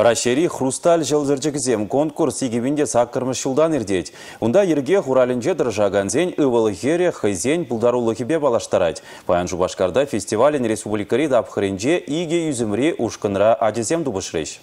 Рашери хрусталь жылзырчыкзем конкурс игибинде саккырмыш жылдан ирдеть. Унда ерге хуралинже дыржаганзен ывылы хере хайзен пулдарулы хибе балаштарать. Паян Жубашкарда фестивален республикари дапхыринже иге юзымри ушкынра адезем дубышреш.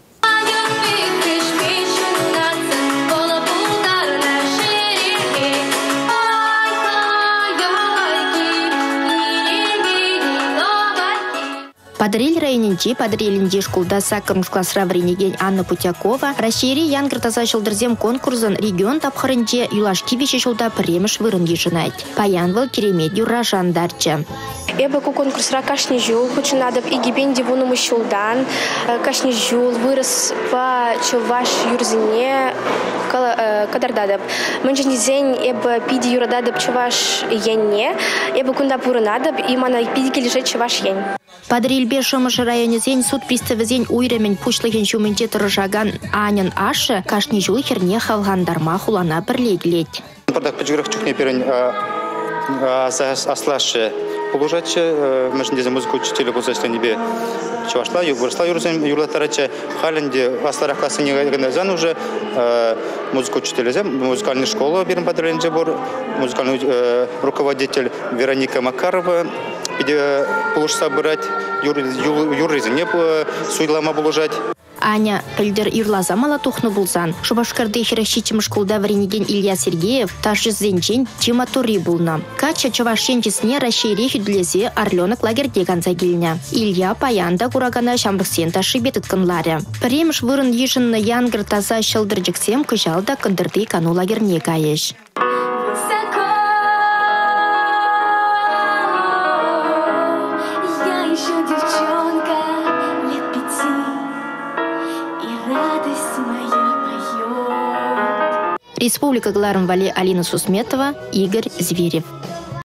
Падриль районинчи, падрилинчи школда саккырмыш классра вренеген Анна Путякова, Рашери янгыртаса шылдырзем конкурсын регион тапхырынче юлашки вещи шулда премеш вырын ешынайт. Паянвал керемет юра жандарчы. Эбі конкурсра кашни жул, хочу надо игибен дивуному шулдан, кашни жул вырос по чуваш юрзине кадардадып. Менженизен эбі пиди юрададып чуваш яне, эбі кунда пурынадып, и мана пиди кележет чуваш янь. Падрильбе шымыш районезен суд приставызен уйремен пушлыген шументе тұржаган анын ашы кашни жул херне халгандарма хулана бірлегілет. Продак педжирах чухне перен аслашы полужачы, мәшіндезе музыка учителі болса небе чавашла, выросла юрлатарачы, халінде асларах классы негазан уже музыка учителі, музыкальная школа берем падрилинже бор, музыкальный руководитель Вероника Макарова, где полушса брать, юризы не суйлама полужать. Аня пілдер юрлазамала тухну булзан. Шубашкарды хирощичим школда вренеген Илья Сергеев ташызенчен Тиматури булна. Кача чавашенчесне Рашери хюдлезе Орленок лагерде ганза келіне. Илья паянда курагана шамбықсен ташы бетіткінлары. Премш вырын ешінні янгыр таза шылдыржіксем күжалда кындырды кану лагерне кайыш. Республика Гларом Вали Алина Сусметова, Игорь Зверев.